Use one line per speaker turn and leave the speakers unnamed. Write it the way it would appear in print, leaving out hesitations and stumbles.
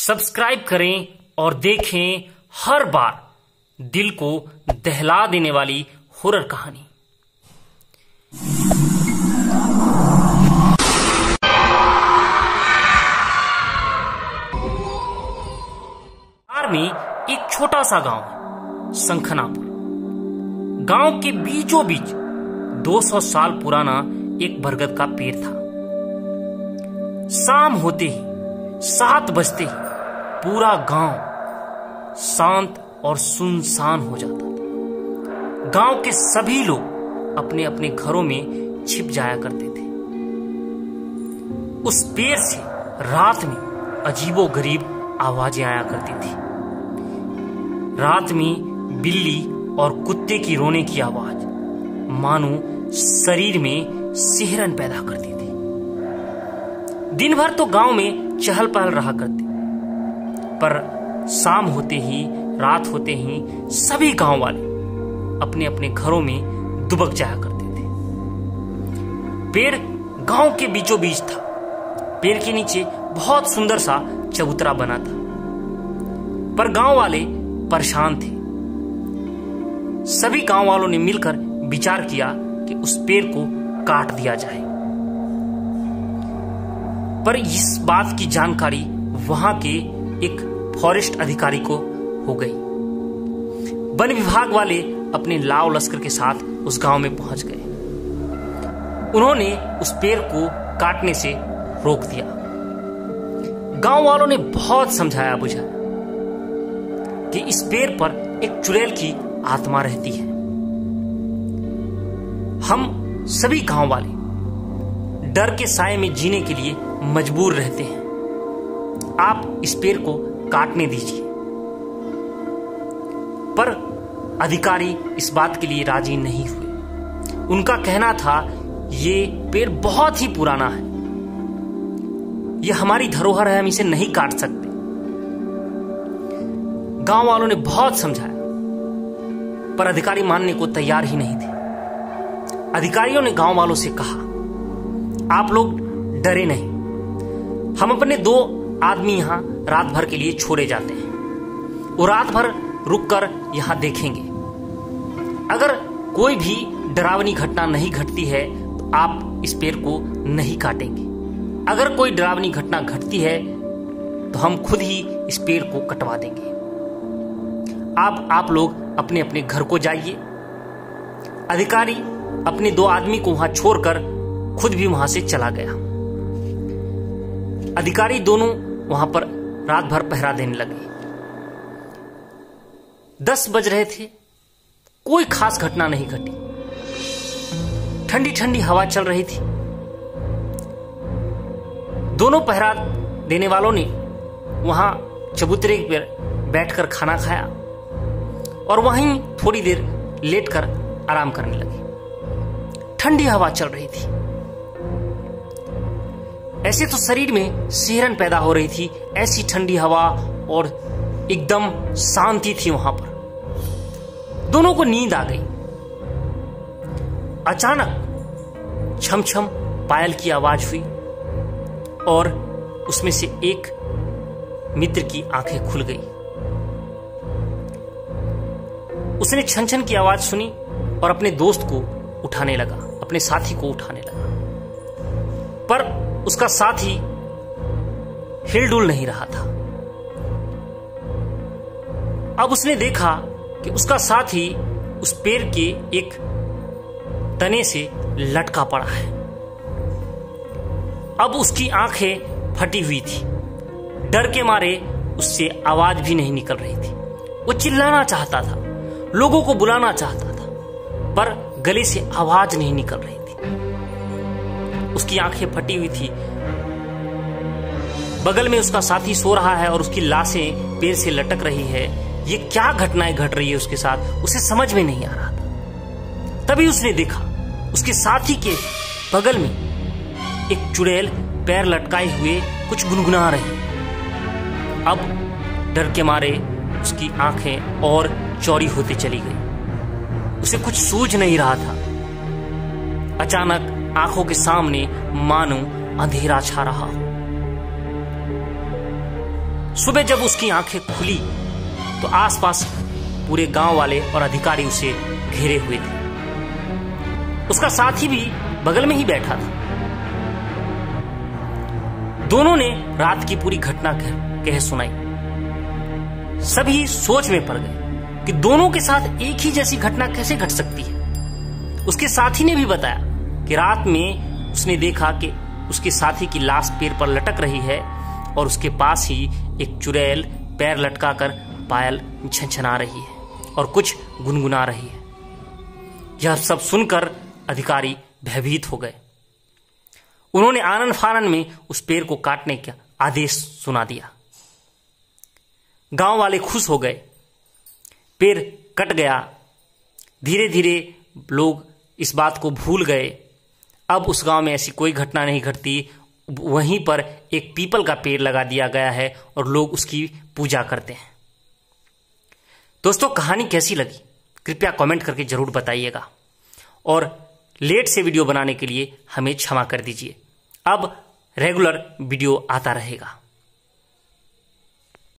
Subscribe करें और देखें हर बार दिल को दहला देने वाली हॉरर कहानी। बिहार में एक छोटा सा गांव है, शंखनापुर। गांव के बीचों बीच 200 साल पुराना एक बरगद का पेड़ था। शाम होते ही 7 बजते ही पूरा गांव शांत और सुनसान हो जाता था। गांव के सभी लोग अपने अपने घरों में छिप जाया करते थे। उस पेड़ से रात में अजीबोगरीब आवाजें आया करती थी। रात में बिल्ली और कुत्ते की रोने की आवाज मानो शरीर में सिहरन पैदा करती थी। दिन भर तो गांव में चहल पहल रहा करती, पर शाम होते ही रात होते ही सभी गांव वाले अपने अपने घरों में दुबक जाया करते थे। पेड़ गांव के बीचों बीच था। पेड़ के नीचे बहुत सुंदर सा चबूतरा बना था, पर गांव वाले परेशान थे। सभी गांव वालों ने मिलकर विचार किया कि उस पेड़ को काट दिया जाए। पर इस बात की जानकारी वहां के एक फॉरेस्ट अधिकारी को हो गई। वन विभाग वाले अपने लाव लश्कर के साथ उस गांव में पहुंच गए। उन्होंने उस पेड़ को काटने से रोक दिया। गांव वालों ने बहुत समझाया बुझाया कि इस पेड़ पर एक चुड़ैल की आत्मा रहती है। हम सभी गांव वाले डर के साए में जीने के लिए मजबूर रहते हैं। आप इस पेड़ को काटने दीजिए। पर अधिकारी इस बात के लिए राजी नहीं हुए। उनका कहना था ये पेड़ बहुत ही पुराना है, यह हमारी धरोहर है, हम इसे नहीं काट सकते। गांव वालों ने बहुत समझाया, पर अधिकारी मानने को तैयार ही नहीं थे। अधिकारियों ने गांव वालों से कहा, आप लोग डरे नहीं, हम अपने 2 आदमी यहां रात भर के लिए छोड़े जाते हैं। वो रात भर रुककर यहां देखेंगे। अगर कोई भी डरावनी घटना नहीं घटती है तो आप इस पेड़ को नहीं काटेंगे। अगर कोई डरावनी घटना घटती है तो हम खुद ही इस पेड़ को कटवा देंगे। आप लोग अपने अपने घर को जाइए। अधिकारी अपने 2 आदमी को वहां छोड़कर खुद भी वहां से चला गया। अधिकारी दोनों वहां पर रात भर पहरा देने लगे। 10 बज रहे थे, कोई खास घटना नहीं घटी। ठंडी ठंडी हवा चल रही थी। दोनों पहरा देने वालों ने वहां चबूतरे पर बैठकर खाना खाया और वहीं थोड़ी देर लेटकर आराम करने लगे। ठंडी हवा चल रही थी। ऐसे तो शरीर में सिहरन पैदा हो रही थी। ऐसी ठंडी हवा और एकदम शांति थी वहां पर। दोनों को नींद आ गई। अचानक छम छम पायल की आवाज हुई और उसमें से एक मित्र की आंखें खुल गई। उसने छन छन की आवाज सुनी और अपने दोस्त को उठाने लगा, अपने साथी को उठाने लगा। पर उसका साथी हिलडुल नहीं रहा था। अब उसने देखा कि उसका साथी उस पेड़ के एक तने से लटका पड़ा है। अब उसकी आंखें फटी हुई थी। डर के मारे उससे आवाज भी नहीं निकल रही थी। वो चिल्लाना चाहता था, लोगों को बुलाना चाहता था, पर गले से आवाज नहीं निकल रही थी। उसकी आंखें फटी हुई थी। बगल में उसका साथी सो रहा है और उसकी लाशें पेड़ से लटक रही है। ये क्या घटनाएं घट रही है उसके साथ, उसे समझ में नहीं आ रहा था। तभी उसने देखा उसके साथी के बगल में एक चुड़ैल पैर लटकाए हुए कुछ गुनगुना रही। अब डर के मारे उसकी आंखें और चौड़ी होती चली गई। उसे कुछ सूझ नहीं रहा था। अचानक आंखों के सामने मानो अंधेरा छा रहा हो। सुबह जब उसकी आंखें खुली तो आसपास पूरे गांव वाले और अधिकारी उसे घेरे हुए थे। उसका साथी भी बगल में ही बैठा था। दोनों ने रात की पूरी घटना कह सुनाई। सभी सोच में पड़ गए कि दोनों के साथ एक ही जैसी घटना कैसे घट सकती है। उसके साथी ने भी बताया कि रात में उसने देखा कि उसके साथी की लाश पेड़ पर लटक रही है और उसके पास ही एक चुड़ैल पैर लटकाकर पायल छनछना रही है और कुछ गुनगुना रही है। यह सब सुनकर अधिकारी भयभीत हो गए। उन्होंने आनन फानन में उस पेड़ को काटने का आदेश सुना दिया। गांव वाले खुश हो गए। पेड़ कट गया। धीरे धीरे लोग इस बात को भूल गए। अब उस गांव में ऐसी कोई घटना नहीं घटती। वहीं पर एक पीपल का पेड़ लगा दिया गया है और लोग उसकी पूजा करते हैं। दोस्तों, कहानी कैसी लगी कृपया कमेंट करके जरूर बताइएगा और लेट से वीडियो बनाने के लिए हमें क्षमा कर दीजिए। अब रेगुलर वीडियो आता रहेगा।